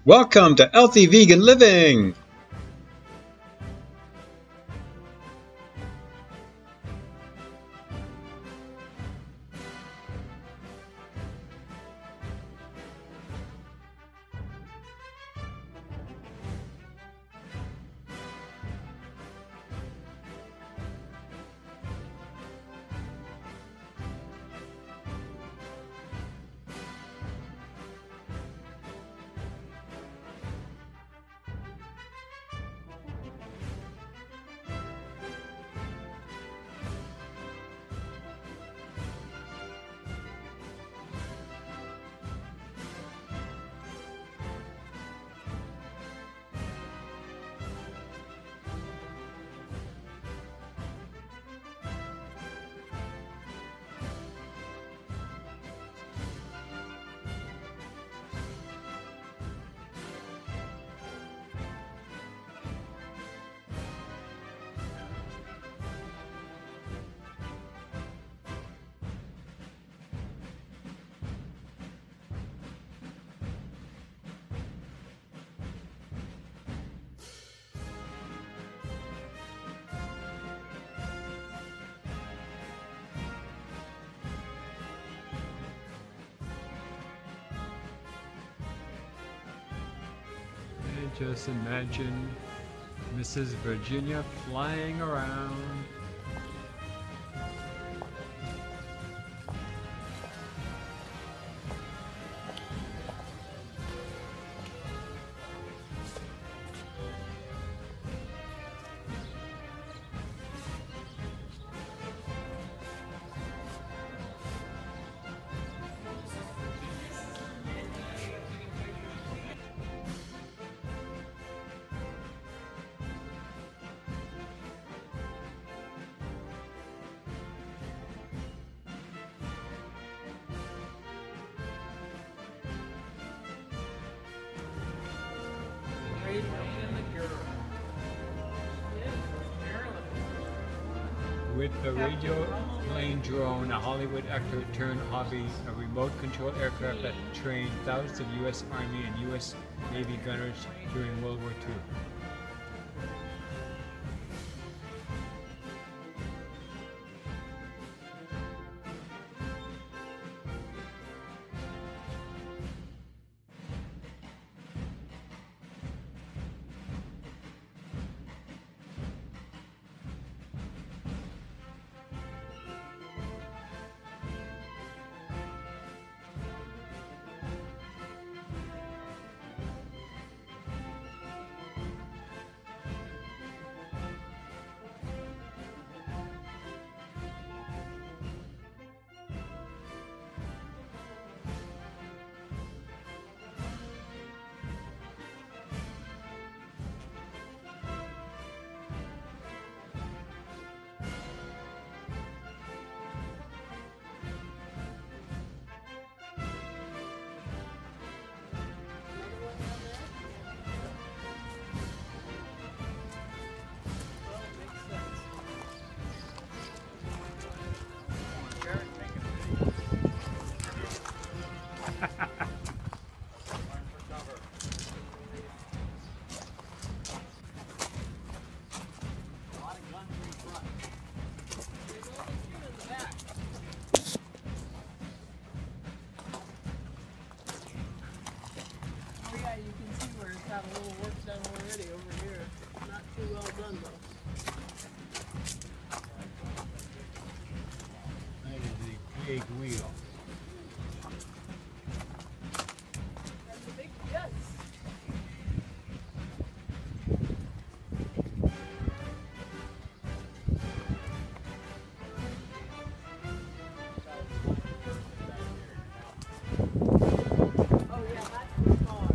Welcome to Healthy Vegan Living! Just imagine Mrs. Virginia flying around. With a radio plane drone, a Hollywood actor turned hobby, a remote-controlled aircraft that trained thousands of U.S. Army and U.S. Navy gunners during World War II. Got a little work done already over here. Not too well done though. That is a big wheel. That's a big yes. Oh yeah, that's the song.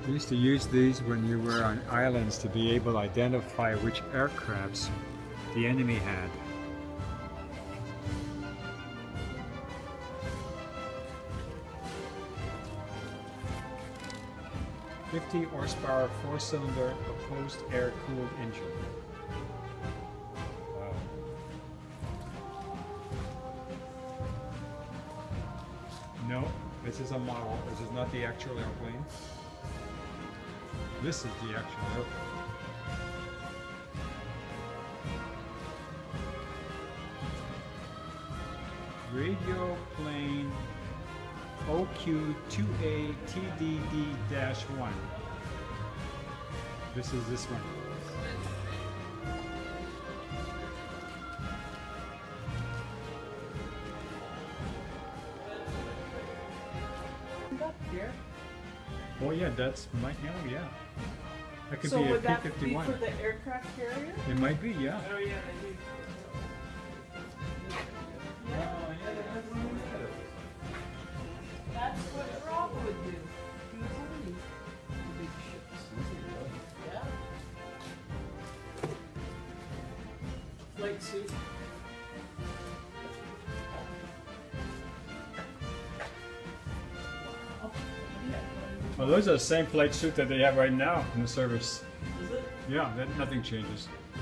We used to use these when you were on islands to be able to identify which aircrafts the enemy had. "50 horsepower, 4-cylinder, opposed air-cooled engine." Wow. No, this is a model. This is not the actual airplane. This is the actual airplane. Radio plane OQ2A TDD-1. This is this one. Up here. Oh yeah, that's might. Oh yeah, that could So be a would that be P-51. for the aircraft carrier? It might be, yeah. Oh yeah, they do. That's what Rob would do. He was on the big ships. Yeah. Flight suit. Oh, yeah. Well, those are the same flight suit that they have right now in the service. Is it? Yeah, nothing changes.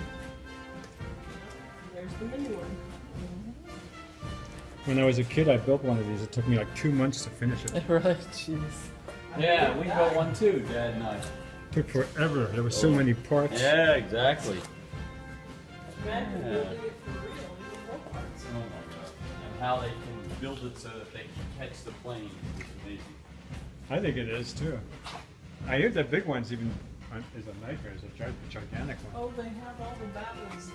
There's the mini one. When I was a kid, I built one of these. It took me like 2 months to finish it. Right, jeez. Yeah, we built one too, Dad and I. Took forever. There were so many parts. Yeah, exactly. Imagine Yeah. building it for real. Even more parts. Oh my God. And how they can build it so that they can catch the plane is amazing. I think it is too. I hear the big ones even is a nightmare. It's a gigantic one. Oh, they have all the battles.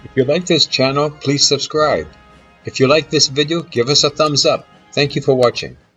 If you like this channel, please subscribe. If you like this video, give us a thumbs up. Thank you for watching.